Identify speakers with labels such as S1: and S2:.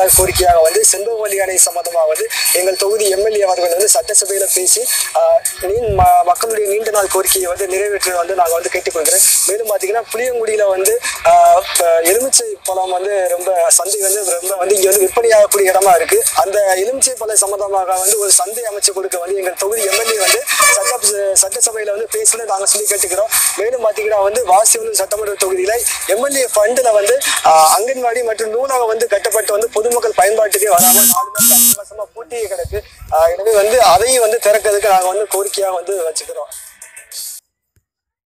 S1: நாள் கோரிக்கையாக வந்து செண்பகவல்லி அணை சம்பந்தமாக வந்து எங்கள் தொகுதி MLA அவர்கள் வந்து சட்டசபையில பேசி மக்களுடைய நீண்ட நாள் கோரிக்கையை வந்து நிறைவேற்ற வந்து நாங்கள் வந்து கேட்டுக்கொள்கிறேன். மேலும் பார்த்தீங்கன்னா புளியங்குடியில வந்து எலுமிச்சை பழம் வந்து ரொம்ப சந்தை வந்து ரொம்ப வந்து இங்க வந்து விற்பனையாகக்கூடிய இடமா இருக்கு. அந்த எலுமிச்சை பழம் சம்பந்தமாக வந்து ஒரு சந்தை அமைச்சு கொடுக்க வந்து எங்கள் தொகுதி MLA வந்து சட்டசபையில வந்து பேசணும் நாங்கள் சொல்லி கேட்டுக்கிறோம். மேலும் பார்த்தீங்கன்னா வந்து வாசிவனூர் சட்டமன்ற தொகுதியில MLA ஃபண்ட்ல வந்து அங்கன்வாடி மற்றும் நூலகம் வந்து கட்டப்பட்டு வந்து பொதுமக்கள் பயன்பாட்டுக்கே வராமல் 4 மாசமா பூட்டியே கிடக்கு. எனவே வந்து அதையும் வந்து திறக்கிறதுக்கு நாங்கள் வந்து கோரிக்கையாக வந்து வச்சுக்கிறோம்.